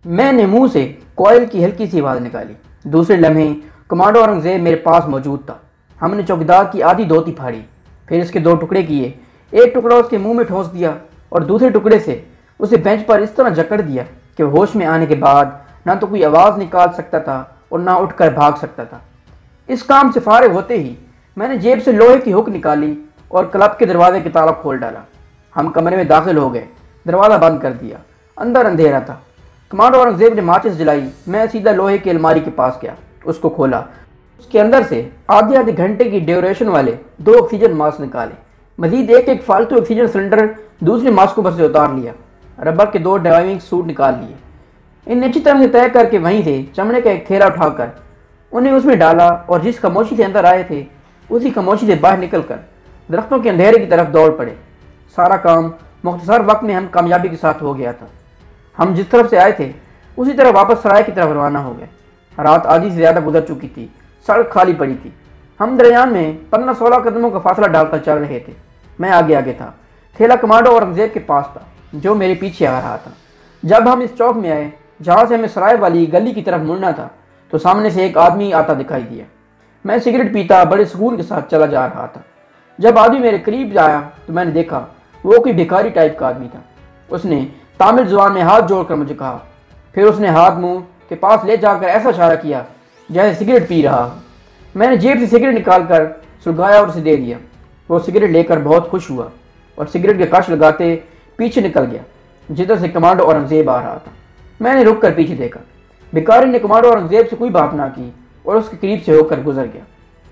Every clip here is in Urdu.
میں نے منہ سے کوئل کی ہلکی سی آواز نکالی۔ دوسرے لمحے کمانڈو اورنگزیب میرے پاس موجود تھا۔ ہم نے چوکیدار کی آدھی دھوتی پھاڑی، پھر اس کے 2 ٹکڑے کیے۔ ایک ٹکڑا اس کے منہ میں ٹھونس دیا اور دوسرے ٹکڑے سے اسے بینچ پر اس طرح جکڑ دیا کہ وہ ہوش میں آنے کے بعد نہ تو کوئی آواز نکال سکتا تھا اور نہ اٹھ کر بھاگ سکتا تھا۔ اس کام سے فارغ ہوتے ہی میں نے جیب سے لوہے کی ہک نکالی اور کلب کے دروازے کے تالا کھول ڈالا۔ ہم کمرے میں داخل ہو گئے، دروازہ بند کر دیا۔ اندر اندھیرا تھا۔ کمانڈو اورنگزیب نے ماچس جلائی۔ میں سیدھا لوہے کی الماری کے پاس گیا، اس کو کھولا۔ اس کے اندر سے آدھے گھنٹے کی ڈیوریشن والے 2 آکسیجن ماسک نکالے۔ مزید ایک فالتو آکسیجن سلنڈر دوسرے ماسکوں پر سے اتار لیا۔ ربر کے 2 ڈائیونگ سوٹ نکال لیے۔ انہیں اچھی طرح سے طے کر کے وہیں سے چمڑے کا ایک تھیلا اٹھا کر انہیں اس میں ڈالا اور جس خاموشی سے اندر آئے تھے اسی خاموشی سے باہر نکل کر درختوں کے اندھیرے کی طرف دوڑ پڑے۔ سارا کام مختصر وقت میں ہم کامیابی کے ساتھ ہو گیا تھا۔ ہم جس طرف سے آئے تھے اسی طرح واپس سرائے کی طرف روانہ ہو گئے۔ رات آدھی سے زیادہ گزر چکی تھی، سڑک خالی پڑی تھی۔ ہم درمیان میں 15-16 قدموں کا فاصلہ ڈال کر چل رہے تھے۔ میں آگے تھا، تھیلا کمانڈو اورنگزیب کے پاس تھا جو میرے پیچھے آ رہا تھا۔ جب ہم اس چوک میں آئے جہاں سے ہمیں سرائے والی گلی کی طرف مڑنا تھا تو سامنے سے ایک آدمی آتا دکھائی دیا۔ میں سگریٹ پیتا بڑے سکون کے ساتھ چلا جا رہا تھا۔ جب آدمی میرے قریب آیا تو میں نے دیکھا وہ کوئی بھکاری ٹائپ کا آدمی تھا۔ اس نے تامل زبان میں ہاتھ جوڑ کر مجھے کہا، پھر اس نے ہاتھ منہ کے پاس لے جا کر ایسا اشارہ کیا جیسے سگریٹ پی رہا ہو۔ میں نے جیب سے سگریٹ نکال کر سلگایا اور اسے دے دیا۔ وہ سگریٹ لے کر بہت خوش ہوا اور سگریٹ کے کش لگاتے پیچھے نکل گیا جدھر سے کمانڈو اورنگزیب آ رہا تھا۔ میں نے رک کر پیچھے دیکھا۔ بھکاری نے کمانڈو اورنگزیب سے کوئی بات نہ کی اور اس کے قریب سے ہو کر گزر گیا۔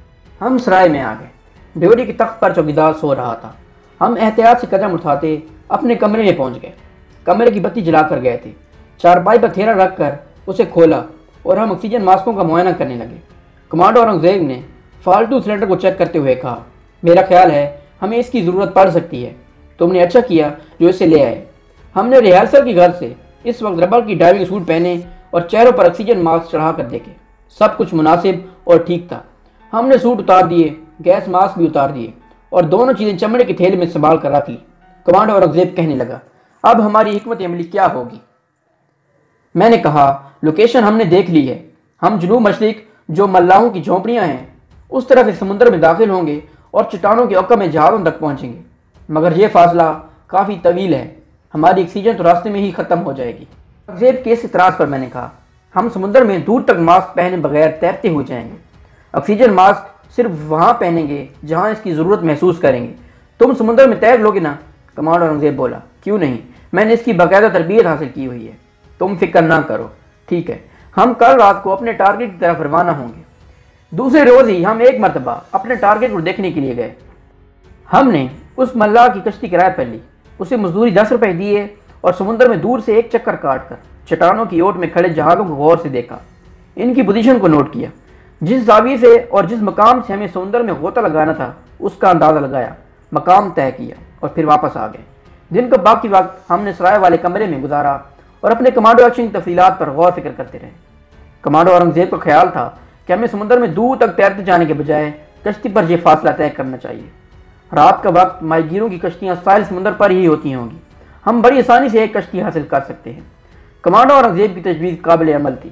ہم سرائے میں آ گئے۔ ڈیوٹی کے تخت پر چوکیدار سو رہا تھا۔ ہم احتیاط سے قدم اٹھاتے اپنے کمرے میں پہنچ گئے۔ کمرے کی بتی جلا کر گئے تھے۔ چارپائی پر تھیلا رکھ کر اسے کھولا اور ہم آکسیجن ماسکوں کا معائنہ کرنے لگے۔ کمانڈو اورنگزیب نے فالتو سلنڈر کو چیک کرتے ہوئے کہا، میرا خیال ہے ہمیں اس کی ضرورت پڑ سکتی ہے۔ تم نے اچھا کیا جو اسے لے آئے۔ ہم نے ریہرسل کی غرض سے اس وقت ربر کی ڈائیونگ سوٹ پہنے اور چہروں پر آکسیجن ماسک چڑھا کر دیکھے۔ سب کچھ مناسب اور ٹھیک تھا۔ ہم نے سوٹ اتار دیے، گیس ماسک بھی اتار دیے اور دونوں چیزیں چمڑے کے تھیلے میں سنبھال کر رکھ لی۔ کمانڈو اورنگزیب کہنے لگا، اب ہماری حکمت عملی کیا ہوگی؟ میں نے کہا، لوکیشن ہم نے دیکھ لی ہے۔ ہم جنوب مشرق جو ملاحوں کی جھونپڑیاں ہیں اس طرف سے سمندر میں داخل ہوں گے اور چٹانوں کے عقب میں جہازوں تک پہنچیں گے، مگر یہ فاصلہ کافی طویل ہے۔ ہماری آکسیجن تو راستے میں ہی ختم ہو جائے گی۔ اورنگزیب کے اس اعتراض پر میں نے کہا، ہم سمندر میں دور تک ماسک پہنے بغیر تیرتے ہو جائیں گے۔ آکسیجن ماسک صرف وہاں پہنیں گے جہاں اس کی ضرورت محسوس کریں گے۔ تم سمندر میں تیر لوگے نا؟ کمانڈو اورنگزیب بولا، کیوں نہیں، میں نے اس کی باقاعدہ تربیت حاصل کی ہوئی ہے۔ تم فکر نہ کرو، ٹھیک ہے۔ ہم کل رات کو اپنے ٹارگٹ کی طرف روانہ ہوں گے۔ دوسرے روز ہی ہم ایک مرتبہ اپنے ٹارگٹ کو دیکھنے کے لیے گئے۔ ہم نے اس ملاح کی کشتی کرائے پر لی، اسے مزدوری 10 روپے دیے اور سمندر میں دور سے ایک چکر کاٹ کر چٹانوں کی اوٹ میں کھڑے جہازوں کو غور سے دیکھا۔ ان کی پوزیشن کو نوٹ کیا۔ جس زاویے سے اور جس مقام سے ہمیں سمندر میں غوطہ لگانا تھا اس کا اندازہ لگایا، مقام طے کیا اور پھر واپس آ گئے۔ دن کا باقی وقت ہم نے سرائے والے کمرے میں گزارا اور اپنے کمانڈو ایکشن کی تفصیلات پر غور فکر کرتے رہے۔ کمانڈو اورنگزیب کا خیال تھا کہ ہمیں سمندر میں دور تک تیرتے جانے کے بجائے کشتی پر یہ فاصلہ طے کرنا چاہیے۔ رات کا وقت ماہی گیروں کی کشتیاں ساحل سمندر پر ہی ہوتی ہوں گی، ہم بڑی آسانی سے ایک کشتی حاصل کر سکتے ہیں۔ کمانڈو اورنگزیب کی تجویز قابل عمل تھی۔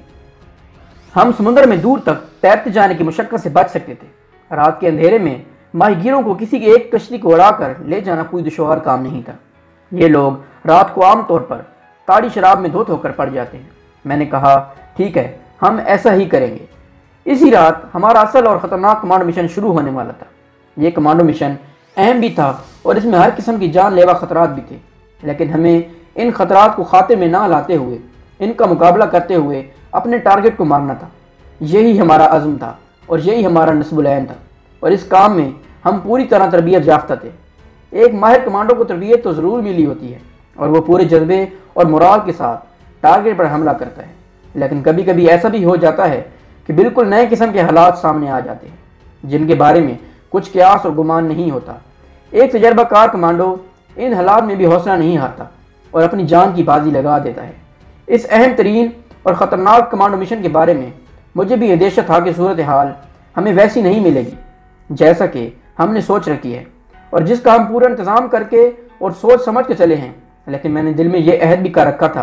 ہم سمندر میں دور تک تیرتے جانے کی مشقت سے بچ سکتے تھے۔ رات کے اندھیرے میں ماہی گیروں کو کسی ایک کشتی کو اڑا کر لے جانا کوئی دشوار کام نہیں تھا۔ یہ لوگ رات کو عام طور پر تاڑی شراب میں دھوت ہو کر پڑ جاتے ہیں۔ میں نے کہا، ٹھیک ہے، ہم ایسا ہی کریں گے۔ اسی رات ہمارا اصل اور خطرناک کمانڈو مشن شروع ہونے والا تھا۔ یہ کمانڈو مشن اہم بھی تھا اور اس میں ہر قسم کی جان لیوا خطرات بھی تھے، لیکن ہمیں ان خطرات کو خاتے میں نہ لاتے ہوئے ان کا مقابلہ کرتے ہوئے اپنے ٹارگٹ کو مارنا تھا۔ یہی ہمارا عزم تھا اور یہی ہمارا نصب العین تھا، اور اس کام میں ہم پوری طرح تربیت یافتہ تھے۔ ایک ماہر کمانڈو کو تربیت تو ضرور ملی ہوتی ہے اور وہ پورے جذبے اور مراد کے ساتھ ٹارگٹ پر حملہ کرتا ہے، لیکن کبھی کبھی ایسا بھی ہو جاتا ہے کہ بالکل نئے قسم کے حالات سامنے آ جاتے ہیں جن کے بارے میں کچھ قیاس اور گمان نہیں ہوتا۔ ایک تجربہ کار کمانڈو ان حالات میں بھی حوصلہ نہیں ہارتا اور اپنی جان کی بازی لگا دیتا ہے۔ اس اہم ترین اور خطرناک کمانڈو مشن کے بارے میں مجھے بھی اندیشہ تھا کہ صورتحال ہمیں ویسی نہیں ملے گی جیسا کہ ہم نے سوچ رکھی ہے اور جس کا ہم پورا انتظام کر کے اور سوچ سمجھ کے چلے ہیں، لیکن میں نے دل میں یہ عہد بھی کر رکھا تھا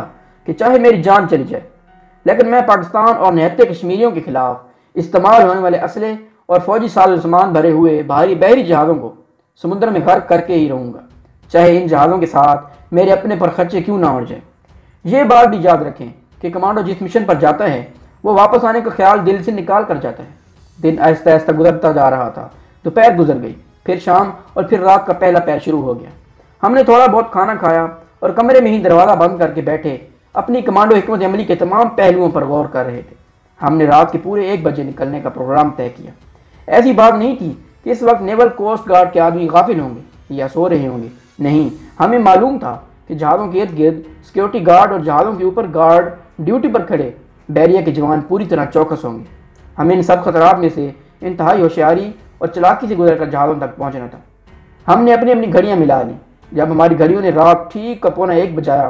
کہ چاہے میری جان چلی جائے، لیکن میں پاکستان اور نہتے کشمیریوں کے خلاف استعمال ہونے والے اسلحے اور فوجی ساز و سامان بھرے ہوئے بحری جہازوں کو سمندر میں غرق کر کے ہی رہوں گا، چاہے ان جہازوں کے ساتھ میرے اپنے پر خرچے کیوں نہ اڑ جائیں۔ یہ بات بھی یاد رکھیں کہ کمانڈو جس مشن پر جاتا ہے وہ واپس آنے کا خیال دل سے نکال کر جاتا ہے۔ دن آہستہ آہستہ گزرتا جا رہا تھا، دوپہر گزر گئی، پھر شام اور پھر رات کا پہلا پہر شروع ہو گیا۔ ہم نے تھوڑا بہت کھانا کھایا اور کمرے میں ہی دروازہ بند کر کے بیٹھے اپنی کمانڈو حکمت عملی کے تمام پہلوؤں پر غور کر رہے تھے۔ ہم نے رات کے پورے 1 بجے نکلنے کا پروگرام طے کیا۔ ایسی بات نہیں تھی کہ اس وقت نیول کوسٹ گارڈ کے آدمی غافل ہوں گے یا سو رہے ہوں گے، نہیں، ہمیں معلوم تھا کہ جہازوں کے ارد گرد سیکیورٹی گارڈ اور جہازوں کے اوپر گارڈ ڈیوٹی پر کھڑے بیریا کے جوان پوری طرح چوکس ہوں گے۔ ہمیں ان سب خطرات میں سے انتہائی ہوشیاری اور چلاکی سے گزر کر جہازوں تک پہنچنا تھا۔ ہم نے اپنی اپنی گھڑیاں ملا لیں۔ جب ہماری گھڑیوں نے رات ٹھیک 1:15 بجایا،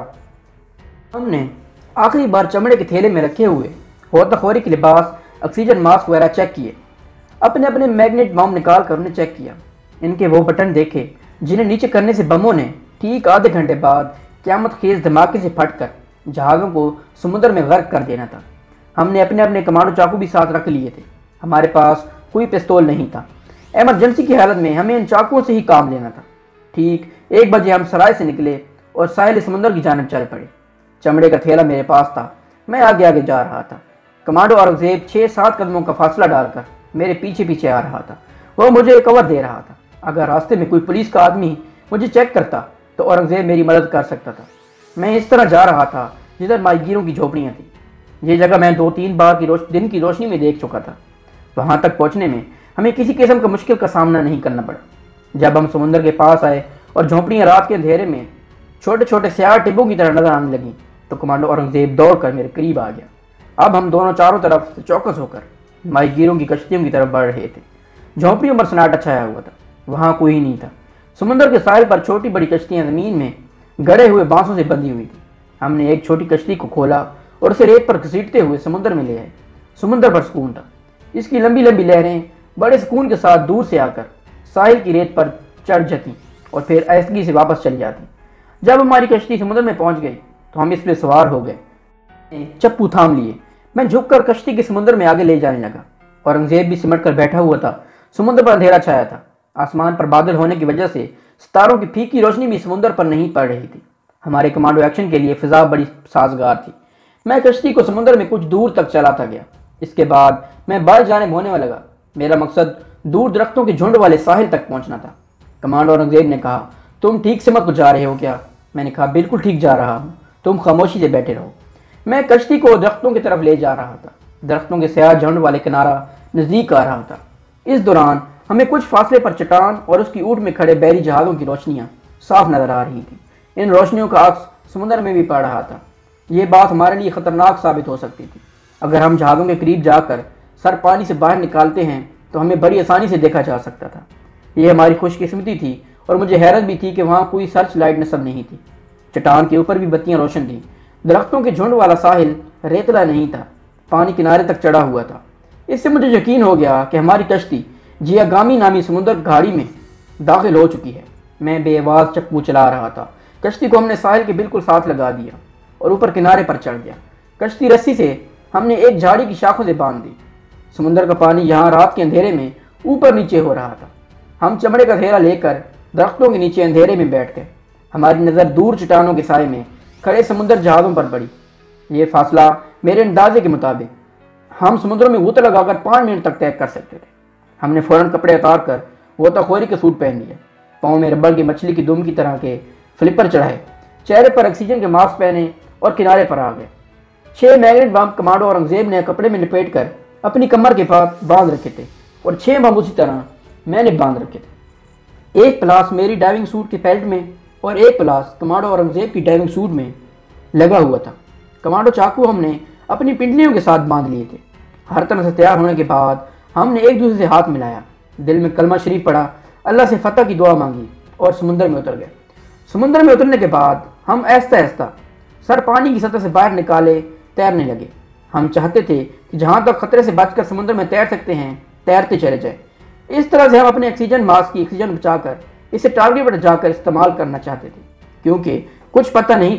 ہم نے آخری بار چمڑے کے تھیلے میں رکھے ہوئے غوطہ خوری کے لباس، آکسیجن ماسک وغیرہ چیک کیے۔ اپنے اپنے میگنیٹ بم نکال کر انہیں چیک کیا۔ ان کے وہ بٹن دیکھے جنہیں نیچے کرنے سے بموں نے ٹھیک آدھے گھنٹے بعد قیامت خیز دھماکے سے پھٹ کر جہازوں کو سمندر میں غرق کر دینا تھا۔ ہم نے اپنے اپنے کمانڈو چاقو بھی ساتھ رکھ لیے تھے۔ ہمارے پاس کوئی پستول نہیں تھا۔ ایمرجنسی کی حالت میں ہمیں ان چاقوؤں سے ہی کام لینا تھا۔ ٹھیک 1 بجے ہم سرائے سے نکلے اور ساحل سمندر کی جانب چل پڑے۔ چمڑے کا تھیلا میرے پاس تھا، میں آگے آگے جا رہا تھا۔ کمانڈو اورنگزیب 6-7 قدموں کا فاصلہ ڈال کر میرے پیچھے پیچھے آ رہا تھا۔ وہ مجھے کور دے رہا تھا۔ اگر راستے میں کوئی پولیس کا آدمی مجھے چیک کرتا تو اورنگزیب میری مدد کر سکتا تھا۔ میں اس طرح جا رہا تھا جدھر ماہی گیروں کی جھوپڑیاں تھیں۔ یہ جگہ میں 2-3 بار دن کی روشنی میں دیکھ چکا تھا۔ وہاں تک پہنچنے میں ہمیں کسی قسم کا مشکل کا سامنا نہیں کرنا پڑا۔ جب ہم سمندر کے پاس آئے اور جھونپڑیاں رات کے اندھیرے میں چھوٹے چھوٹے سیاہ ٹبوں کی طرح نظر آنے لگیں تو کمانڈو اورنگزیب دوڑ کر میرے قریب آ گیا۔ اب ہم دونوں چاروں طرف سے چوکس ہو کر ماہی گیروں کی کشتیوں کی طرف بڑھ رہے تھے۔ جھونپڑیوں پر سناٹا چھایا ہوا تھا، وہاں کوئی نہیں تھا۔ سمندر کے ساحل پر چھوٹی بڑی کشتیاں زمین میں گڑے ہوئے بانسوں سے بندھی ہوئی تھی۔ ہم نے ایک چھوٹی کشتی کو کھولا اور اسے ریت پر گھسیٹتے ہوئے سمندر میں لے آئے۔ سمندر پر سکون تھا۔ اس کی لمبی لمبی لہریں بڑے سکون کے ساتھ دور سے آ کر ساحل کی ریت پر چڑھ جاتی اور پھر آہستگی سے واپس چلی جاتی۔ جب ہماری کشتی سمندر میں پہنچ گئی تو ہم اس پہ سوار ہو گئے۔ چپو تھام لیے، میں جھک کر کشتی کے سمندر میں آگے لے جانے لگا۔ اورنگزیب بھی سمٹ کر بیٹھا ہوا تھا۔ سمندر پر اندھیرا چھایا تھا۔ آسمان پر بادل ہونے کی وجہ سے ستاروں کی پھیکی روشنی بھی سمندر پر نہیں پڑ رہی تھی۔ ہمارے کمانڈو ایکشن کے لیے فضا بڑی سازگار تھی۔ میں کشتی کو سمندر میں کچھ دور تک چلاتا گیا۔ اس کے بعد میں بائیں جانب ہونے لگا۔ میرا مقصد دور درختوں کے جھنڈ والے ساحل تک پہنچنا تھا۔ کمانڈو اورنگزیب نے کہا، تم ٹھیک سمت کو جا رہے ہو کیا؟ میں نے کہا، بالکل ٹھیک جا رہا ہوں، تم خاموشی سے بیٹھے رہو۔ میں کشتی کو درختوں کی طرف لے جا رہا تھا۔ درختوں کے سیاہ جھنڈ والے کنارہ نزدیک آ رہا تھا۔ اس دوران ہمیں کچھ فاصلے پر چٹان اور اس کی اوٹ میں کھڑے بحری جہازوں کی روشنیاں صاف نظر آ رہی تھیں۔ ان روشنیوں کا عکس سمندر میں بھی پڑ رہا تھا۔ یہ بات ہمارے لیے خطرناک ثابت ہو سکتی تھی۔ اگر ہم جہازوں کے قریب جا کر سر پانی سے باہر نکالتے ہیں تو ہمیں بڑی آسانی سے دیکھا جا سکتا تھا۔ یہ ہماری خوش قسمتی تھی اور مجھے حیرت بھی تھی کہ وہاں کوئی سرچ لائٹ نصب نہیں تھی۔ چٹان کے اوپر بھی بتیاں روشن تھیں۔ درختوں کے جھنڈ والا ساحل ریتلا نہیں تھا، پانی کنارے تک چڑھا ہوا تھا۔ اس سے مجھے یقین ہو گیا کہ ہماری کشتی جیاگامی نامی سمندر گھاڑی میں داخل ہو چکی ہے۔ میں بے آواز چپو چلا رہا تھا۔ کشتی کو ہم نے ساحل کے بالکل ساتھ لگا دیا اور اوپر کنارے پر چڑھ گیا۔ کشتی رسی سے ہم نے ایک جھاڑی کی شاخوں سے باندھ دی۔ سمندر کا پانی یہاں رات کے اندھیرے میں اوپر نیچے ہو رہا تھا۔ ہم چمڑے کا تھیلا لے کر درختوں کے نیچے اندھیرے میں بیٹھ گئے۔ ہماری نظر دور چٹانوں کے سائے میں کھڑے سمندر جہازوں پر پڑی۔ یہ فاصلہ میرے اندازے کے مطابق ہم سمندروں میں غوطہ لگا کر 5 منٹ تک طے کر سکتے تھے۔ ہم نے فوراً کپڑے اتار کر غوطہ خوری کے سوٹ پہن لیا، پاؤں میں ربڑ کی مچھلی کی دم کی طرح کے فلپر چڑھائے، چہرے پر آکسیجن کے ماسک پہنے اور کنارے پر آ گئے۔ 6 میگنیٹ بم کمانڈو اورنگزیب نے کپڑے میں لپیٹ کر اپنی کمر کے پاس باندھ رکھے تھے اور 6 بم اسی طرح میں نے باندھ رکھے تھے۔ ایک پلاس میری ڈائیونگ سوٹ کے پیلٹ میں اور ایک پلاس کمانڈو اورنگزیب کی ڈائیونگ سوٹ میں لگا ہوا تھا۔ کمانڈو چاقو ہم نے اپنی پنڈلیوں کے ساتھ باندھ لیے تھے۔ ہر طرح سے تیار ہونے کے بعد ہم نے ایک دوسرے سے ہاتھ ملایا، دل میں کلمہ شریف پڑھا، اللہ سے فتح کی دعا مانگی اور سمندر میں اتر گئے۔ سمندر میں اترنے کے بعد ہم آہستہ آہستہ سر پانی کی سطح سے باہر نکالے تیرنے لگے۔ ہم چاہتے تھے کہ جہاں تک خطرے سے بچ کر سمندر میں تیر سکتے ہیں تیرتے چلے جائیں۔ اس طرح سے ہم اپنے آکسیجن ماسک کی آکسیجن بچا کر اسے ٹارگیٹ پر جا کر استعمال کرنا چاہتے تھے، کیونکہ کچھ پتہ نہیں تھا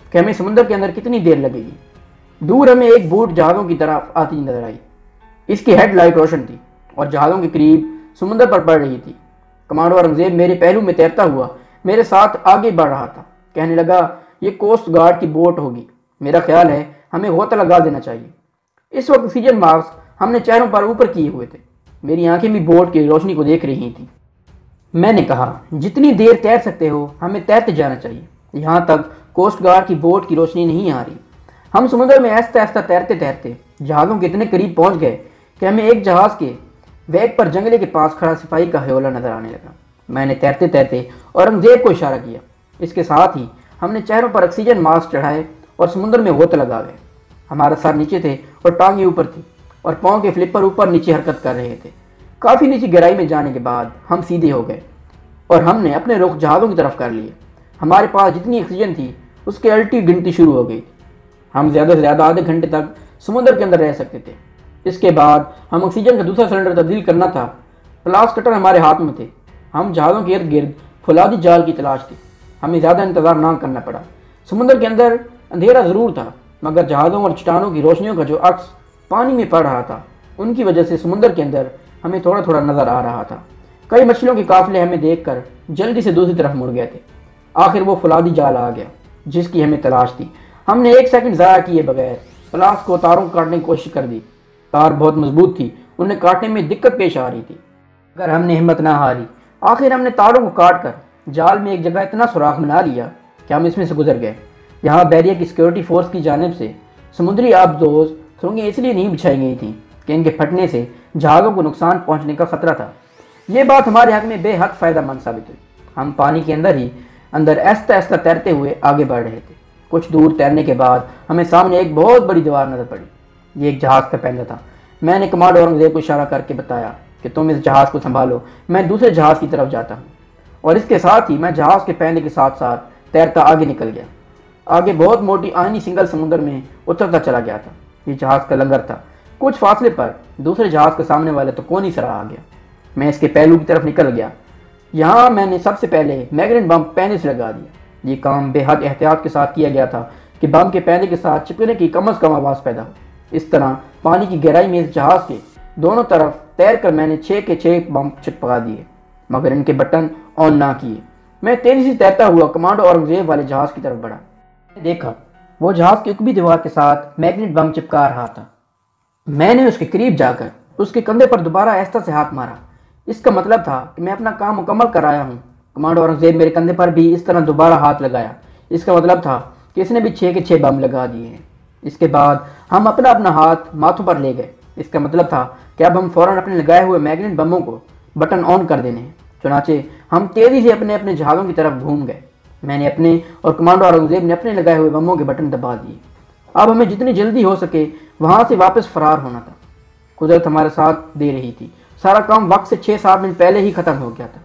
کہ ہمیں سمندر کے اندر کتنی دیر لگے گی۔ دور ہمیں ایک بوٹ جہازوں کی طرف آتی نظر آئی۔ اس کی ہیڈ لائٹ روشن تھی اور جہازوں کے قریب سمندر پر پڑ رہی تھی۔ کمانڈو اورنگزیب میرے پہلو میں تیرتا ہوا میرے ساتھ آگے بڑھ رہا تھا۔ کہنے لگا یہ کوسٹ گارڈ کی بوٹ ہوگی، میرا خیال ہے ہمیں غوطہ لگا دینا چاہیے۔ اس وقت آکسیجن ماسک ہم نے چہروں پر اوپر کیے ہوئے تھے، میری آنکھیں بھی بوٹ کی روشنی کو دیکھ رہی تھیں۔ میں نے کہا جتنی دیر تیر سکتے ہو ہمیں تیرتے جانا چاہیے، یہاں تک کوسٹ گارڈ کی بوٹ کی روشنی نہیں آ رہی۔ ہم سمندر میں آہستہ آہستہ تیرتے تیرتے جہازوں کے اتنے قریب پہنچ گئے کہ ہمیں ایک جہاز کے ویگ پر جنگلے کے پاس کھڑا سپاہی کا ہیولہ نظر آنے لگا۔ میں نے تیرتے تیرتے اورنگزیب کو اشارہ کیا، اس کے ساتھ ہی ہم نے چہروں پر آکسیجن ماسک چڑھائے اور سمندر میں غوطہ لگا گئے۔ ہمارا سر نیچے تھے اور ٹانگیں اوپر تھی اور پاؤں کے فلپر اوپر نیچے حرکت کر رہے تھے۔ کافی نیچی گہرائی میں جانے کے بعد ہم سیدھے ہو گئے اور ہم نے اپنے رخ جہازوں کی طرف کر لیے۔ ہمارے پاس جتنی آکسیجن تھی اس کی الٹی گنتی شروع ہو گئی تھی۔ ہم زیادہ سے زیادہ آدھے گھنٹے تک سمندر کے اندر رہ سکتے تھے۔ اس کے بعد ہم آکسیجن کا دوسرا سلنڈر تبدیل کرنا تھا۔ پلاس کٹر ہمارے ہاتھ میں تھے۔ ہم جہازوں کے ارد گرد فولادی جال کی تلاش تھی۔ ہمیں زیادہ انتظار نہ کرنا پڑا۔ سمندر کے اندر اندھیرا ضرور تھا، مگر جہازوں اور چٹانوں کی روشنیوں کا جو عکس پانی میں پڑ رہا تھا ان کی وجہ سے سمندر کے اندر ہمیں تھوڑا تھوڑا نظر آ رہا تھا۔ کئی مچھلیوں کے قافلے ہمیں دیکھ کر جلدی سے دوسری طرف مڑ گئے تھے۔ آخر وہ فولادی جال آ گیا جس کی ہمیں تلاش تھی۔ ہم نے ایک سیکنڈ ضائع کیے بغیر پلاس کو تاروں کو کاٹنے کی کوشش کر دی۔ تار بہت مضبوط تھی، انہیں کاٹنے میں دقت پیش آ رہی تھی، مگر ہم نے ہمت نہ ہاری۔ آخر ہم نے تاروں کو کاٹ کر جال میں ایک جگہ اتنا سوراخ بنا لیا کہ ہم اس میں سے گزر گئے۔ یہاں بیریا کی سیکورٹی فورس کی جانب سے سمندری آبدوز سرنگیں اس لیے نہیں بچھائی گئی تھیں کہ ان کے پھٹنے سے جہازوں کو نقصان پہنچنے کا خطرہ تھا۔ یہ بات ہمارے حق میں بے حد فائدہ مند ثابت ہوئی۔ ہم پانی کے اندر آہستہ آہستہ تیرتے ہوئے آگے بڑھ رہے تھے۔ کچھ دور تیرنے کے بعد ہمیں سامنے ایک بہت بڑی دیوار نظر پڑی۔ یہ ایک جہاز کا پہنجا تھا۔ میں نے کمانڈو اورنگزیب کو اشارہ کر کے بتایا کہ تم اس جہاز کو سنبھالو، میں دوسرے جہاز کی طرف جاتا ہوں۔ اور اس کے ساتھ ہی میں جہاز کے پہنجے کے ساتھ ساتھ تیرتا آگے نکل گیا۔ آگے بہت موٹی آئینی سنگل سمندر میں اترتا چلا گیا تھا۔ یہ جہاز کا لنگر تھا۔ کچھ فاصلے پر دوسرے جہاز کے سامنے والے تو کونی سرا آ گیا۔ میں اس کے پہلو کی طرف نکل گیا۔ یہاں میں نے سب سے پہلے میگنیٹ بم پہنے سے لگا دیا۔ یہ کام بے حد احتیاط کے ساتھ کیا گیا تھا کہ بم کے پہنے کے ساتھ چپکنے کی کم از کم آواز پیدا ہو۔ اس طرح پانی کی گہرائی میں اس جہاز کے دونوں طرف تیر کر میں نے 6 کے 6 بم چپکا دیے، مگر ان کے بٹن آن نہ کیے۔ میں تیزی سے تیرتا ہوا کمانڈو اورنگزیب والے جہاز کی طرف بڑھا۔ میں نے دیکھا وہ جہاز کی اکبی دیوار کے ساتھ میگنیٹ بم چپکا رہا تھا۔ میں نے اس کے قریب جا کر اس کے کندھے پر دوبارہ آہستہ سے ہاتھ مارا۔ اس کا مطلب تھا کہ میں اپنا کام مکمل کر آیا ہوں۔ کمانڈو اورنگزیب میرے کندھے پر بھی اس طرح دوبارہ ہاتھ لگایا۔ اس کا مطلب تھا کہ اس نے بھی 6 کے 6 بم لگا دیے ہیں۔ اس کے بعد ہم اپنا ہاتھ ماتھوں پر لے گئے۔ اس کا مطلب تھا کہ اب ہم فوراً اپنے لگائے ہوئے میگنیٹ بموں کو بٹن آن کر دینے ہیں۔ چنانچہ ہم تیزی سے اپنے جہازوں کی طرف گھوم گئے۔ میں نے اپنے اور کمانڈو اورنگزیب نے اپنے لگائے ہوئے بموں کے بٹن دبا دیے۔ اب ہمیں جتنی جلدی ہو سکے وہاں سے واپس فرار ہونا تھا۔ قدرت ہمارے ساتھ دے رہی تھی۔ سارا کام وقت سے 6-7 منٹ پہلے ہی ختم ہو گیا تھا۔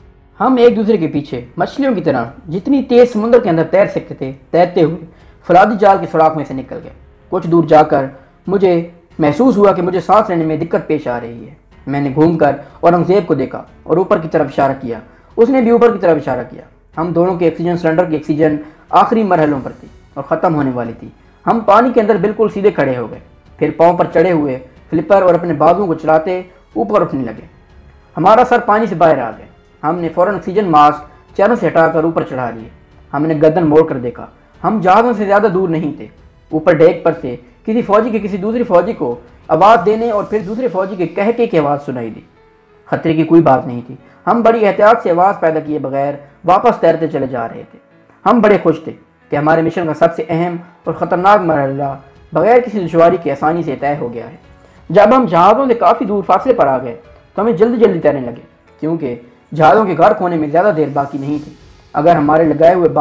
ہم ایک دوسرے کے پیچھے مچھلیوں کی طرح جتنی تیز سمندر کے اندر تیر سکتے تھے تیرتے ہوئے فولادی جال کے سوراخ میں سے نکل گئے۔ کچھ دور جا کر مجھے محسوس ہوا کہ مجھے سانس لینے میں دقت پیش آ رہی ہے۔ میں نے گھوم کر اورنگزیب کو دیکھا اور اوپر کی طرف اشارہ کیا۔ اس نے بھی اوپر کی طرف اشارہ کیا۔ ہم دونوں کے آکسیجن سلنڈر کی آکسیجن آخری مرحلوں پر تھی اور ختم ہونے والی تھی۔ ہم پانی کے اندر بالکل سیدھے کھڑے ہو گئے، پھر پاؤں پر چڑھے ہوئے فلپر اور اپنے بازوؤں کو چلاتے اوپر اٹھنے لگے۔ ہمارا سر پانی سے باہر آ گیا۔ ہم نے فوراً آکسیجن ماسک چہروں سے ہٹا کر اوپر چڑھا لیے۔ ہم نے گردن موڑ کر دیکھا۔ ہم جہازوں سے زیادہ دور نہیں تھے۔ اوپر ڈیک پر سے کسی فوجی کے کسی دوسری فوجی کو آواز دینے اور پھر دوسرے فوجی کے کہکے کی آواز سنائی دی۔ خطرے کی کوئی بات نہیں تھی۔ ہم بڑی احتیاط سے آواز پیدا کیے بغیر واپس تیرتے چلے جا رہے تھے۔ ہم بڑے خوش تھے کہ ہمارے مشن کا سب سے اہم اور خطرناک مرحلہ بغیر کسی دشواری کے آسانی سے طے ہو گیا ہے۔ جب ہم جہازوں سے کافی دور فاصلے پر آ گئے تو ہمیں جلدی تیرنے لگے، کیونکہ جہازوں کے غرق ہونے میں زیادہ دیر باقی نہیں تھی۔ اگر ہمارے لگائے ہوئے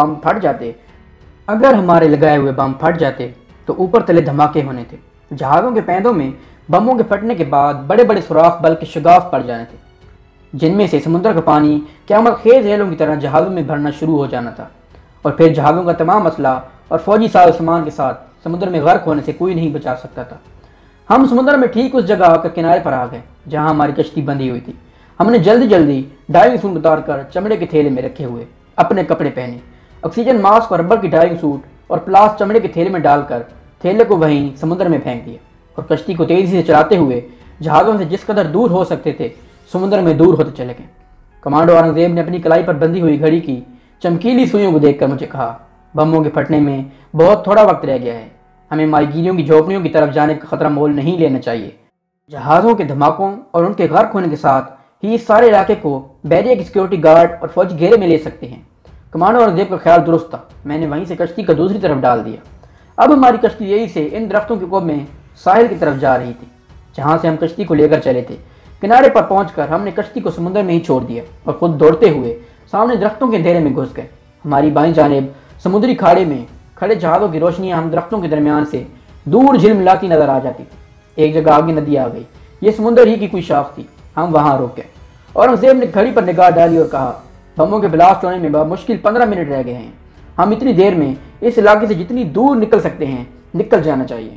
بم پھٹ جاتے تو اوپر تلے دھماکے ہونے تھے۔ جہازوں کے پیندوں میں بموں کے پھٹنے کے بعد بڑے بڑے سوراخ بلکہ شگاف پڑ جانے تھے، جن میں سے سمندر کا پانی قیامت خیز ریلوں کی طرح جہازوں میں بھرنا شروع ہو جانا تھا، اور پھر جہازوں کا تمام اسلحہ اور فوجی ساز و سامان کے ساتھ سمندر میں غرق ہونے سے کوئی نہیں بچا سکتا تھا۔ ہم سمندر میں ٹھیک اس جگہ آ کر کنارے پر آ گئے جہاں ہماری کشتی بندھی ہوئی تھی۔ ہم نے جلدی ڈائیونگ سوٹ اتار کر چمڑے کے تھیلے میں رکھے ہوئے اپنے کپڑے پہنے۔ آکسیجن ماسک اور ربڑ کی ڈائیونگ سوٹ اور پلاس چمڑے کے تھیلے میں ڈال کر تھیلے کو وہیں سمندر میں پھینک دیا اور کشتی کو تیزی سے چلاتے ہوئے جہازوں سے جس قدر دور ہو سکتے تھے سمندر میں دور ہوتے چلے گئے۔ کمانڈو اورنگزیب نے اپنی کلائی پر بندھی ہوئی گھڑی کی چمکیلی سوئیوں کو دیکھ کر مجھے کہا، بموں کے پھٹنے میں بہت تھوڑا وقت رہ گیا ہے، ہمیں ماہی گیریوں کی جھونپڑیوں کی طرف جانے کا خطرہ مول نہیں لینا چاہیے۔ جہازوں کے دھماکوں اور ان کے غرق ہونے کے ساتھ ہی اس سارے علاقے کو بیریا کی سیکیورٹی گارڈ اور فوجی گھیرے میں لے سکتے ہیں۔ کمانڈو اورنگزیب کا خیال درست تھا، میں نے وہیں سے کشتی کو دوسری طرف ڈال دیا۔ اب ہماری کشتی یہی سے ان درختوں کے کوب میں ساحل کی طرف جا رہی تھی جہاں سے ہم کشتی کو لے کر چلے تھے۔ کنارے پر پہنچ کر ہم نے کشتی کو سمندر میں ہی چھوڑ دیا اور خود دوڑتے ہوئے سامنے درختوں کے اندھیرے میں گھس گئے۔ ہماری بائیں جانب سمندری کھاڑے میں کھڑے جہازوں کی روشنیاں ہم درختوں کے درمیان سے دور جھلملاتی نظر آ جاتی تھی۔ ایک جگہ آگے ندی آ گئی، یہ سمندر ہی کی کوئی شاخ تھی۔ ہم وہاں رک گئے۔ اورنگزیب نے گھڑی پر نگاہ ڈالی اور کہا، بموں کے بلاسٹ ہونے میں بمشکل 15 منٹ رہ گئے ہیں، ہم اتنی دیر میں اس علاقے سے جتنی دور نکل سکتے ہیں نکل جانا چاہیے۔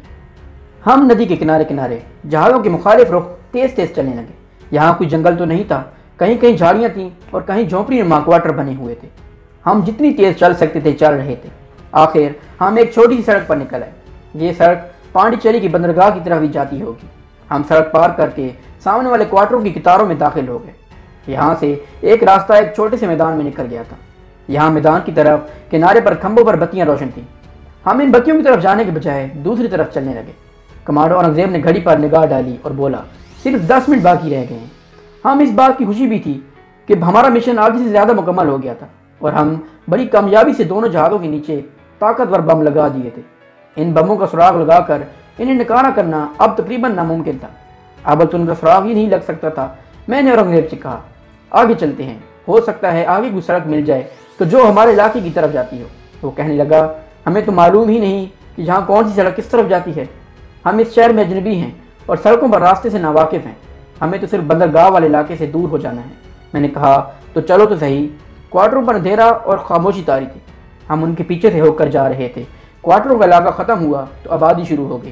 ہم ندی کے کنارے کنارے جہازوں کے مخالف رخ تیز تیز چلنے لگے۔ یہاں کوئی جنگل تو نہیں تھا، کہیں کہیں جھاڑیاں تھیں اور کہیں جھونپڑی نما کوارٹر بنے ہوئے تھے۔ ہم جتنی تیز چل سکتے تھے چل رہے تھے۔ آخر ہم ایک چھوٹی سی سڑک پر نکل آئے۔ یہ سڑک پانڈیچری کی بندرگاہ کی طرف ہی جاتی ہوگی۔ ہم سڑک پار کر کے سامنے والے کوارٹروں کی قطاروں میں داخل ہو گئے۔ یہاں سے ایک راستہ ایک چھوٹے سے میدان میں نکل گیا تھا۔ یہاں میدان کی طرف کنارے پر کھمبوں پر بتیاں روشن تھیں۔ ہم ان بتیوں کی طرف جانے کے بجائے دوسری طرف چلنے لگے۔ کمانڈو اورنگزیب نے گھڑی پر نگاہ ڈالی اور بولا، صرف 10 منٹ باقی رہ گئے ہیں۔ ہم اس بات کی خوشی بھی تھی کہ ہمارا مشن آگے سے زیادہ مکمل ہو گیا تھا اور ہم بڑی کامیابی سے دونوں جہازوں کے نیچے طاقتور بم لگا دیے تھے۔ ان بموں کا سراغ لگا کر انہیں نکارا کرنا اب تقریباً ناممکن تھا۔ اب تو ان کا سراغ ہی نہیں لگ سکتا تھا۔ میں نے اورنگزیب سے کہا، آگے چلتے ہیں، ہو سکتا ہے آگے کوئی سڑک مل جائے تو جو ہمارے علاقے کی طرف جاتی ہو۔ وہ کہنے لگا، ہمیں تو معلوم ہی نہیں کہ یہاں کون سی سڑک کس طرف جاتی ہے، ہم اس شہر میں اجنبی ہیں اور سڑکوں پر راستے سے ناواقف ہیں، ہمیں تو صرف بندرگاہ والے علاقے سے دور ہو جانا ہے۔ میں نے کہا، تو چلو تو صحیح۔ کوارٹروں پر اندھیرا اور خاموشی طاری تھی۔ ہم ان کے پیچھے سے ہو کر جا رہے تھے۔ کوارٹروں کا علاقہ ختم ہوا تو آبادی شروع ہو گئی۔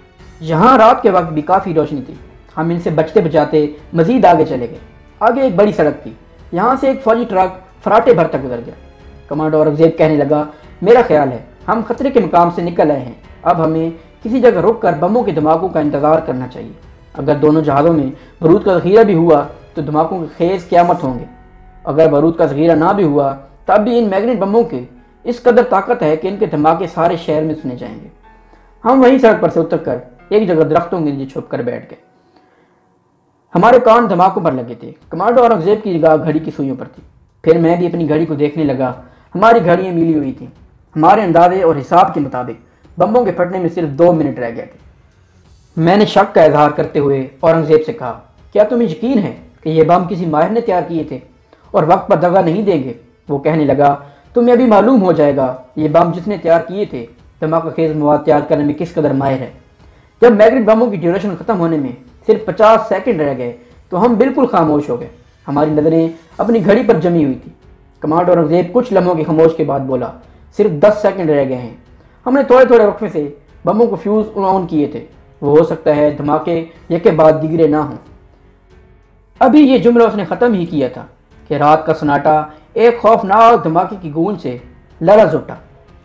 یہاں رات کے وقت بھی کافی روشنی تھی۔ ہم ان سے بچتے بچاتے مزید آگے چلے گئے۔ آگے ایک بڑی سڑک تھی، یہاں سے ایک فوجی ٹرک فراٹے بھر تک گزر گیا۔ کمانڈو اورنگزیب کہنے لگا، میرا خیال ہے ہم خطرے کے مقام سے نکل آئے ہیں، اب ہمیں کسی جگہ رک کر بموں کے دھماکوں کا انتظار کرنا چاہیے۔ اگر دونوں جہازوں میں بارود کا ذخیرہ بھی ہوا تو دھماکوں کے خیز قیامت ہوں گے۔ اگر بارود کا ذخیرہ نہ بھی ہوا تب بھی ان میگنیٹ بموں کے اس قدر طاقت ہے کہ ان کے دھماکے سارے شہر میں سنے جائیں گے۔ ہم وہیں سڑک پر سے اتر کر ایک جگہ درختوں کے نیچے چھپ کر بیٹھ گئے۔ ہمارے کان دھماکوں پر لگے تھے۔ کمانڈو اورنگزیب کی نگاہ گھڑی کی سوئیوں پر تھی۔ پھر میں بھی اپنی گھڑی کو دیکھنے لگا۔ ہماری گھڑیاں ملی ہوئی تھیں۔ ہمارے اندازے اور حساب کے مطابق بموں کے پھٹنے میں صرف 2 منٹ رہ گئے تھے۔ میں نے شک کا اظہار کرتے ہوئے اورنگزیب سے کہا، کیا تمہیں یقین ہے کہ یہ بم کسی ماہر نے تیار کیے تھے اور وقت پر دغا نہیں دیں گے؟ وہ کہنے لگا، تمہیں ابھی معلوم ہو جائے گا یہ بم جس نے تیار کیے تھے دھماکہ خیز مواد تیار کرنے میں کس قدر ماہر ہے۔ جب میگنیٹ بموں کی ڈیوریشن ختم ہونے میں صرف 50 سیکنڈ رہ گئے تو ہم بالکل خاموش ہو گئے۔ ہماری نظریں اپنی گھڑی پر جمی ہوئی تھی۔ کمانڈو اورنگزیب کچھ لمحوں کی خاموش کے بعد بولا، صرف 10 سیکنڈ رہ گئے ہیں۔ ہم نے تھوڑے تھوڑے وقفے سے بموں کو فیوز آن کیے تھے، وہ ہو سکتا ہے دھماکے یک کے بعد دیگرے نہ ہوں۔ ابھی یہ جملہ اس نے ختم ہی کیا تھا کہ رات کا سناٹا ایک خوفناک دھماکے کی گونج سے لرز اٹھا۔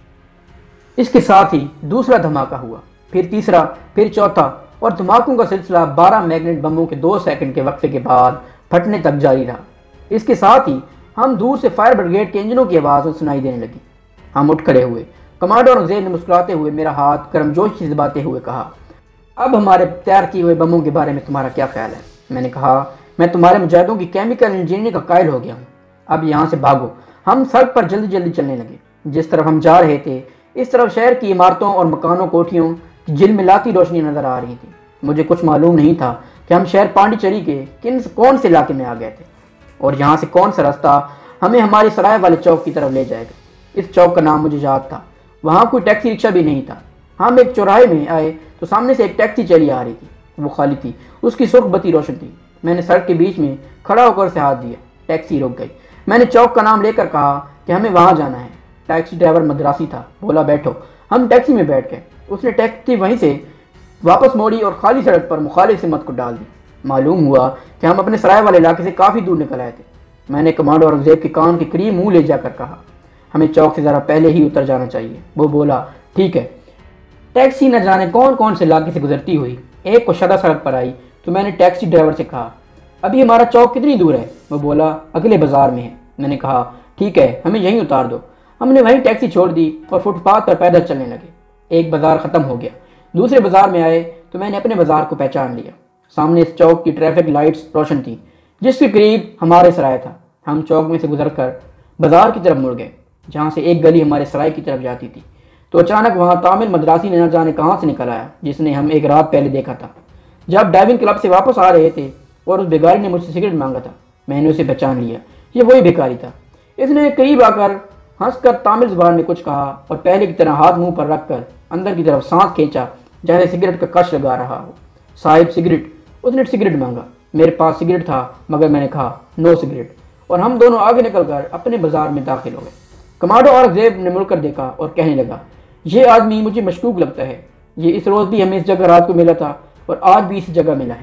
اس کے ساتھ ہی دوسرا دھماکہ ہوا، پھر تیسرا، پھر چوتھا، اور دھماکوں کا سلسلہ 12 میگنیٹ بموں کے 2 سیکنڈ کے وقفے کے بعد پھٹنے تک جاری رہا۔ اس کے ساتھ ہی ہم دور سے فائر بریگیڈ کے انجنوں کی آواز سنائی دینے لگی۔ ہم اٹھ کھڑے ہوئے۔ کمانڈو اورنگزیب نے مسکراتے ہوئے میرا ہاتھ گرمجوشی سے دباتے ہوئے کہا، اب ہمارے تیار کیے ہوئے بموں کے بارے میں تمہارا کیا خیال ہے؟ میں نے کہا، میں تمہارے مجاہدوں کی کیمیکل انجینئرنگ کا قائل ہو گیا ہوں۔ اب یہاں سے بھاگو۔ ہم سڑک پر جلدی جلدی چلنے لگے۔ جس طرف ہم جا رہے تھے اس طرف شہر کی عمارتوں اور مکانوں کوٹھیوں کی جھلملاتی روشنی نظر آ رہی تھی۔ مجھے کچھ معلوم نہیں تھا کہ ہم شہر پانڈیچری کے کون سے علاقے میں آ گئے تھے اور یہاں سے کون سا راستہ ہمیں ہمارے سرائے والے چوک کی طرف لے جائے گا۔ اس چوک کا نام مجھے یاد تھا۔ وہاں کوئی ٹیکسی رکشہ بھی نہیں تھا۔ ہم ایک چوراہے میں آئے تو سامنے سے ایک ٹیکسی چلی آ رہی تھی۔ وہ خالی تھی، اس کی سرخ بتی روشن تھی۔ میں نے سڑک کے بیچ میں کھڑا ہو کر اسے ہاتھ دیا۔ ٹیکسی رک گئی۔ میں نے چوک کا نام لے کر کہا کہ ہمیں وہاں جانا ہے۔ ٹیکسی ڈرائیور مدراسی تھا، بولا بیٹھو۔ ہم ٹیکسی میں بیٹھ گئے۔ اس نے ٹیکسی وہیں سے واپس موڑی اور خالی سڑک پر مخالف سمت کو ڈال دی۔ معلوم ہوا کہ ہم اپنے سرائے والے علاقے سے کافی دور نکل آئے تھے۔ میں نے کمانڈو اورنگزیب کے کان کے قریب منہ لے جا کر کہا، ہمیں چوک سے ذرا پہلے ہی اتر جانا چاہیے۔ وہ بولا ٹھیک ہے۔ ٹیکسی نہ جانے کون کون سے علاقے سے گزرتی ہوئی ایک کشادہ سڑک پر آئی تو میں نے ٹیکسی ڈرائیور سے کہا ابھی ہمارا چوک کتنی دور ہے؟ وہ بولا اگلے بازار میں ہے۔ میں نے کہا ٹھیک ہے ہمیں یہیں اتار دو۔ ہم نے وہیں ٹیکسی چھوڑ دی اور فٹ پاتھ پر پیدل چلنے لگے۔ ایک بازار ختم ہو گیا، دوسرے بازار میں آئے تو میں نے اپنے بازار کو پہچان لیا۔ سامنے اس چوک کی ٹریفک لائٹس روشن تھیں جس کے قریب ہمارے سرائے تھا۔ ہم چوک میں سے گزر کر بازار کی طرف مڑ گئے جہاں سے ایک گلی ہمارے سرائے کی طرف جاتی تھی تو اچانک وہاں تامل مدراسی نے نہ جانے کہاں سے نکل آیا جس نے ہم ایک رات پہلے دیکھا تھا جب ڈائیونگ کلب سے واپس آ رہے تھے، اور اس بھکاری نے مجھ سے سگریٹ مانگا تھا۔ میں نے اسے پہچان لیا، یہ وہی بھکاری تھا۔ اس نے قریب آ کر ہنس کر تامل زبان میں کچھ کہا اور پہلے کی طرح ہاتھ منہ پر رکھ کر اندر کی طرف سانس کھینچا جیسے سگریٹ کا کش لگا رہا ہو۔ صاحب سگریٹ۔ اس نے سگریٹ مانگا، میرے پاس سگریٹ تھا مگر میں نے کہا نو سگریٹ، اور ہم دونوں آگے نکل کر اپنے بازار میں داخل ہو گئے۔ کمانڈو اورنگزیب نے مڑ کر دیکھا اور کہنے لگا یہ آدمی مجھے مشکوک لگتا ہے، یہ اس روز بھی ہمیں اس جگہ رات کو ملا تھا اور آج بھی اس جگہ ملا ہے۔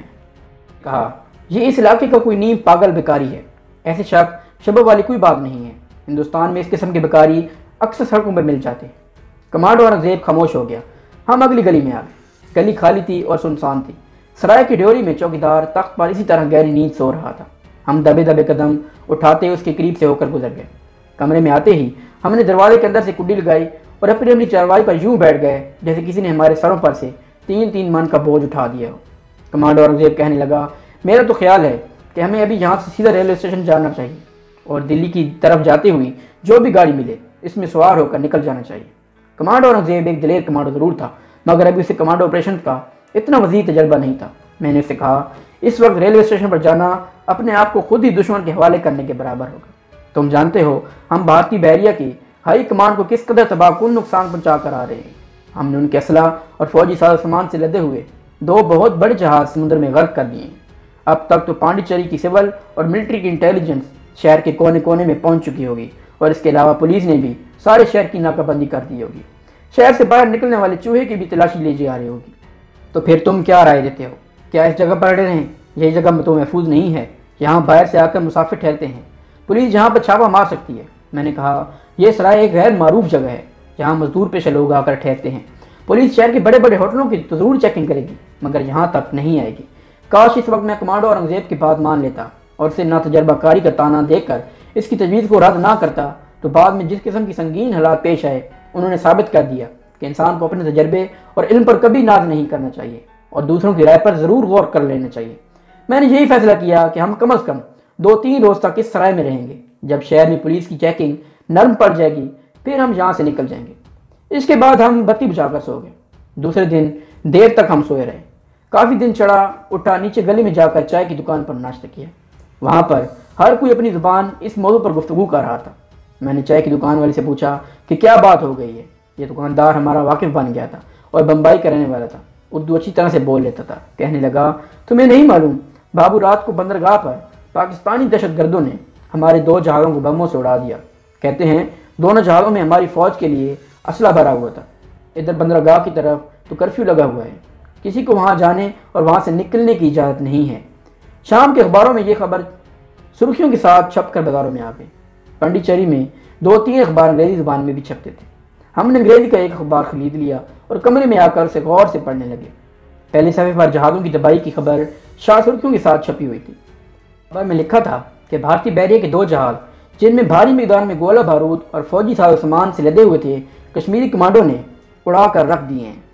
کہا یہ اس علاقے کا کوئی نیم پاگل بھکاری ہے، ایسے شک شبہ والی کوئی بات نہیں ہے، ہندوستان میں اس قسم کے بھکاری اکثر سڑکوں پر مل جاتے ہیں۔ کمانڈو اورنگزیب خاموش ہو گیا۔ ہم اگلی گلی میں آ گئے۔ گلی خالی تھی اور سنسان تھی۔ سرائے کی ڈیوری میں چوکیدار تخت پر اسی طرح گہری نیند سو رہا تھا۔ ہم دبے دبے قدم اٹھاتے اس کے قریب سے ہو کر گزر گئے۔ کمرے میں آتے ہی ہم نے دروازے کے اندر سے کنڈی لگائی اور اپنی چارپائی پر یوں بیٹھ گئے جیسے کسی نے ہمارے سروں پر سے 3 من کا بوجھ اٹھا دیا ہو۔ کمانڈو اورنگزیب کہنے لگا میرا تو خیال ہے کہ ہمیں ابھی یہاں سے سیدھا ریلوے اسٹیشن جانا چاہیے اور دلی کی طرف جاتے ہوئی جو بھی گاڑی ملے اس میں سوار ہو کر نکل جانا چاہیے۔ کمانڈو اورنگزیب ایک دلیر کمانڈو ضرور تھا مگر ابھی اسے کمانڈو آپریشن کا اتنا وسیع تجربہ نہیں تھا۔ میں نے اسے کہا اس وقت ریلوے اسٹیشن پر جانا اپنے آپ کو خود ہی دشمن کے حوالے کرنے کے برابر ہوگا۔ تم جانتے ہو ہم بھارتی بحریہ کی ہائی کمان کو کس قدر تباہ کن نقصان پہنچا کر آ رہے ہیں۔ ہم نے ان کے اسلحہ اور فوجی ساز و سامان سے لدے ہوئے 2 بہت بڑے جہاز سمندر میں غرق کر دیے ہیں۔ اب تک تو پانڈیچری کی سول اور ملٹری کی انٹیلیجنس شہر کے کونے کونے میں پہنچ چکی ہوگی اور اس کے علاوہ پولیس نے بھی سارے شہر کی ناکہ بندی کر دی ہوگی۔ شہر سے باہر نکلنے والے چوہے کی بھی تلاشی لی جا رہی ہوگی۔ تو پھر تم کیا رائے دیتے ہو؟ کیا اس جگہ پر اڑے رہیں؟ یہ جگہ تو محفوظ نہیں ہے، یہاں باہر سے آ کر مسافر ٹھہرتے ہیں، پولیس یہاں پر چھاپا مار سکتی ہے۔ میں نے کہا یہ سرائے ایک غیر معروف جگہ ہے، یہاں مزدور پیشہ لوگ آ کر ٹھہرتے ہیں، پولیس شہر کے بڑے بڑے ہوٹلوں کی تو ضرور چیکنگ کرے گی مگر یہاں تک نہیں آئے گی۔ کاش اس وقت میں کمانڈو اورنگزیب کی بات مان لیتا اور اسے نہ تجربہ کاری کا تانا دے کر اس کی تجویز کو رد نہ کرتا تو بعد میں جس قسم کی سنگین حالات پیش آئے انہوں نے ثابت کر دیا کہ انسان کو اپنے تجربے اور علم پر کبھی ناز نہیں کرنا چاہیے اور دوسروں کی رائے پر ضرور غور کر لینا چاہیے۔ میں نے یہی فیصلہ کیا کہ ہم کم از کم 2-3 روز تک اس سرائے میں رہیں گے۔ جب شہر میں پولیس کی چیکنگ نرم پڑ جائے گی پھر ہم یہاں سے نکل جائیں گے۔ اس کے بعد ہم بتی بجھا کر سو گئے۔ دوسرے دن دیر تک ہم سوئے رہے۔ کافی دن چڑھا اٹھا نیچے گلی میں جا کر چائے کی دکان پر ناشتہ کیا۔ وہاں پر ہر کوئی اپنی زبان اس موضوع پر گفتگو کر رہا تھا۔ میں نے چائے کی دکان والے سے پوچھا کہ کیا بات ہو گئی ہے۔ یہ دکاندار ہمارا واقف بن گیا تھا اور بمبئی کا رہنے والا تھا، اردو اچھی طرح سے بول لیتا تھا۔ کہنے لگا تمہیں نہیں معلوم بابو رات کو بندرگاہ پر پاکستانی دہشت گردوں نے ہمارے 2 جہازوں کو بموں سے اڑا دیا۔ کہتے ہیں دونوں جہازوں میں ہماری فوج کے لیے اسلحہ بھرا ہوا تھا۔ ادھر بندرگاہ کی طرف تو کرفیو لگا ہوا ہے، کسی کو وہاں جانے اور وہاں سے نکلنے کی اجازت نہیں ہے۔ شام کے اخباروں میں یہ خبر سرخیوں کے ساتھ چھپ کر بازاروں میں آ گئی۔ پانڈیچری میں 2-3 اخبار انگریزی زبان میں بھی چھپتے تھے۔ ہم نے انگریزی کا ایک اخبار خرید لیا اور کمرے میں آ کر اسے غور سے پڑھنے لگے۔ پہلے صفحے پر جہازوں کی تباہی کی خبر شاہ سرخیوں کے ساتھ چھپی ہوئی تھی۔ خبر میں لکھا تھا کہ بھارتی بحریہ کے 2 جہاز جن میں بھاری مقدار میں گولہ بارود اور فوجی ساز و سامان سے لدے ہوئے تھے کشمیری کمانڈو نے اڑا کر رکھ دیے ہیں۔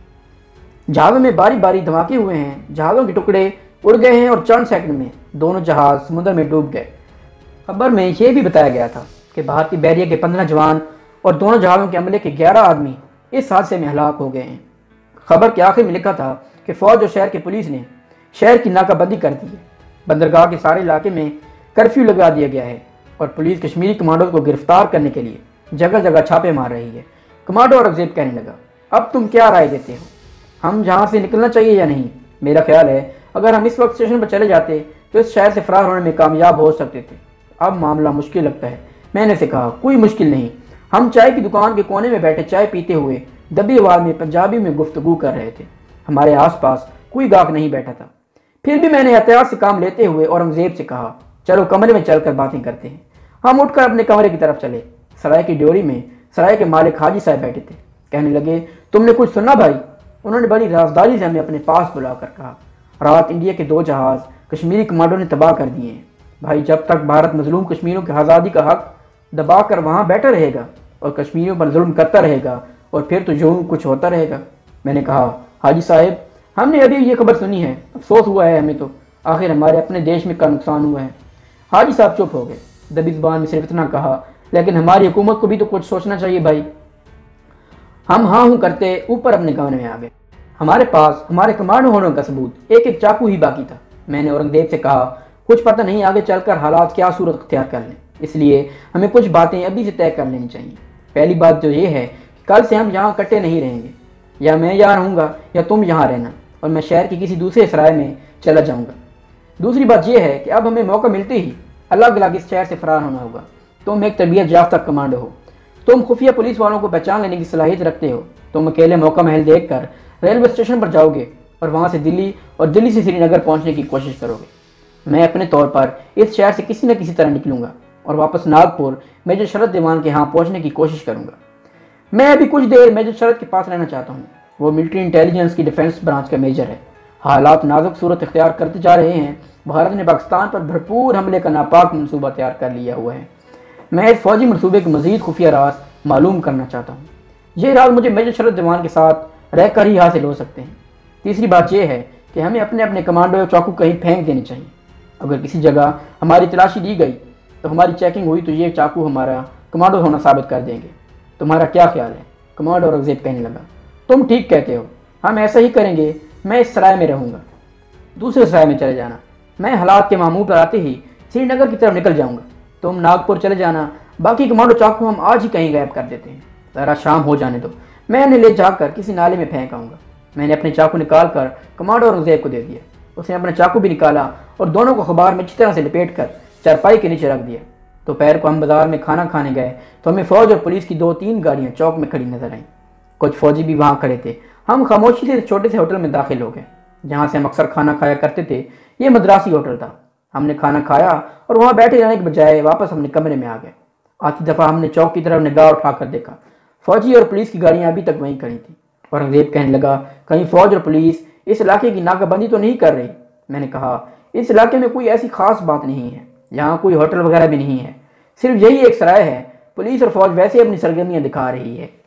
جہازوں میں باری باری دھماکے ہوئے ہیں، جہازوں کے ٹکڑے اڑ گئے ہیں اور چند سیکنڈ میں دونوں جہاز سمندر میں ڈوب گئے۔ خبر میں یہ بھی بتایا گیا تھا کہ بھارتی بحریہ کے 15 جوان اور دونوں جہازوں کے عملے کے 11 آدمی اس حادثے میں ہلاک ہو گئے ہیں۔ خبر کے آخر میں لکھا تھا کہ فوج اور شہر کی پولیس نے شہر کی ناکہ بندی کر دی ہے، بندرگاہ کے سارے علاقے میں کرفیو لگا دیا گیا ہے اور پولیس کشمیری کمانڈو کو گرفتار کرنے کے لیے جگہ جگہ چھاپے مار رہی ہے۔ کمانڈو اورنگزیب کہنے لگا اب تم کیا رائے دیتے ہو؟ ہم جہاں سے نکلنا چاہیے یا نہیں؟ میرا خیال ہے اگر ہم اس وقت اسٹیشن پر چلے جاتے تو اس شہر سے فرار ہونے میں کامیاب ہو سکتے تھے۔ اب معاملہ مشکل لگتا ہے۔ میں نے اسے کہا کوئی مشکل نہیں۔ ہم چائے کی دکان کے کونے میں بیٹھے چائے پیتے ہوئے دبی آواز میں پنجابی میں گفتگو کر رہے تھے۔ ہمارے آس پاس کوئی گاہک نہیں بیٹھا تھا۔ پھر بھی میں نے احتیاط سے کام لیتے ہوئے اورنگزیب سے کہا چلو کمرے میں چل کر باتیں کرتے ہیں۔ ہم اٹھ کر اپنے کمرے کی طرف چلے۔ سرائے کی ڈیوری میں سرائے کے مالک حاجی صاحب بیٹھے تھے۔ کہنے لگے، تم نے کچھ سنا بھائی؟ انہوں نے بڑی رازداری سے ہمیں اپنے پاس بلا کر کہا، رات انڈیا کے 2 جہاز کشمیری کمانڈو نے تباہ کر دیے ہیں بھائی۔ جب تک بھارت مظلوم کشمیریوں کی آزادی کا حق دبا کر وہاں بیٹھا رہے گا اور کشمیریوں پر ظلم کرتا رہے گا، اور پھر تو یوں کچھ ہوتا رہے گا۔ میں نے کہا، حاجی صاحب ہم نے ابھی یہ خبر سنی ہے، افسوس ہوا ہے ہمیں، تو آخر ہمارے اپنے دیش میں کا نقصان ہوا ہے۔ حاجی صاحب چپ ہو گئے، دبی زبان میں صرف اتنا کہا، لیکن ہماری حکومت کو بھی تو کچھ سوچنا چاہیے بھائی۔ ہم ہاں ہوں کرتے اوپر اپنے کمرے میں آ گئے۔ ہمارے پاس ہمارے کمانڈو ہونے کا ثبوت ایک چاقو ہی باقی تھا۔ میں نے اورنگزیب سے کہا، کچھ پتہ نہیں آگے چل کر حالات کیا صورت اختیار کر لیں، اس لیے ہمیں کچھ باتیں ابھی سے طے کر لینی چاہیے۔ پہلی بات جو یہ ہے کہ کل سے ہم یہاں کٹے نہیں رہیں گے، یا میں یہاں رہوں گا یا تم یہاں رہنا، اور میں شہر کی کسی دوسرے سرائے میں چلا جاؤں گا۔ دوسری بات یہ ہے کہ اب ہمیں موقع ملتے ہی الگ الگ اس شہر سے فرار ہونا ہوگا۔ تم ایک تربیت یافتہ کمانڈو ہو، تم خفیہ پولیس والوں کو پہچان لینے کی صلاحیت رکھتے ہو۔ تم اکیلے موقع محل دیکھ کر ریلوے اسٹیشن پر جاؤ گے اور وہاں سے دلی اور دلی سے سری نگر پہنچنے کی کوشش کرو گے۔ میں اپنے طور پر اس شہر سے کسی نہ کسی طرح نکلوں گا اور واپس ناگپور میجر شرد دیوان کے ہاں پہنچنے کی کوشش کروں گا۔ میں ابھی کچھ دیر میجر شرد کے پاس رہنا چاہتا ہوں، وہ ملٹری انٹیلیجنس کی ڈیفنس برانچ کا میجر ہے۔ حالات نازک صورت اختیار کرتے جا رہے ہیں۔ بھارت نے پاکستان پر بھرپور حملے کا ناپاک منصوبہ تیار کر لیا ہوا ہے۔ میں اس فوجی منصوبے کے مزید خفیہ راز معلوم کرنا چاہتا ہوں۔ یہ راز مجھے میجر شرد دیوان کے ساتھ رہ کر ہی حاصل ہو سکتے ہیں۔ تیسری بات یہ ہے کہ ہمیں اپنے اپنے کمانڈو یا چاقو کہیں پھینک دینے چاہیے۔ اگر کسی جگہ ہماری تلاشی لی گئی تو ہماری چیکنگ ہوئی تو یہ چاقو ہمارا کمانڈو ہونا ثابت کر دیں گے۔ تمہارا کیا خیال ہے؟ کمانڈو اورنگزیب کہنے لگا، تم ٹھیک کہتے ہو، ہم ایسا ہی کریں گے۔ میں اس سرائے میں رہوں گا، دوسرے سرائے میں چلے جانا۔ میں حالات کے معمول پر آتے ہی سری نگر کی طرف نکل جاؤں گا، تم ناگپور چلے جانا۔ باقی کمانڈو چاقو ہم آج ہی کہیں غائب کر دیتے ہیں، ذرا شام ہو جانے دو، میں انہیں لے جا کر کسی نالے میں پھینک آؤں گا۔ میں نے اپنے چاقو نکال کر کمانڈو اورنگزیب کو دے دیا۔ اس نے اپنا چاقو بھی نکالا اور دونوں کو اخبار میں اچھی طرح سے لپیٹ کر چارپائی کے نیچے رکھ دیا۔ دوپہر کو ہم بازار میں کھانا کھانے گئے تو ہمیں فوج اور پولیس کی 2-3 گاڑیاں چوک میں کھڑی نظر آئیں۔ کچھ فوجی بھی وہاں کھڑے تھے۔ ہم خاموشی سے چھوٹے سے ہوٹل میں داخل ہو گئے جہاں سے ہم اکثر کھانا کھایا کرتے تھے۔ یہ مدراسی ہوٹل تھا۔ ہم نے کھانا کھایا اور وہاں بیٹھے رہنے کے بجائے واپس اپنے کمرے میں آ گئے۔ آتی دفعہ ہم نے چوک کی طرف نگاہ اٹھا کر دیکھا، فوجی اور پولیس کی گاڑیاں ابھی تک وہیں کھڑی تھیں۔ اورنگزیب کہنے لگا، کہیں فوج اور پولیس اس علاقے کی ناکہ بندی تو نہیں کر رہی؟ میں نے کہا، اس علاقے میں کوئی ایسی خاص بات نہیں ہے، یہاں کوئی ہوٹل وغیرہ بھی نہیں ہے، صرف یہی ایک سرائے ہے۔ پولیس اور فوج ویسے اپنی سرگرمیاں دکھا رہی ہے۔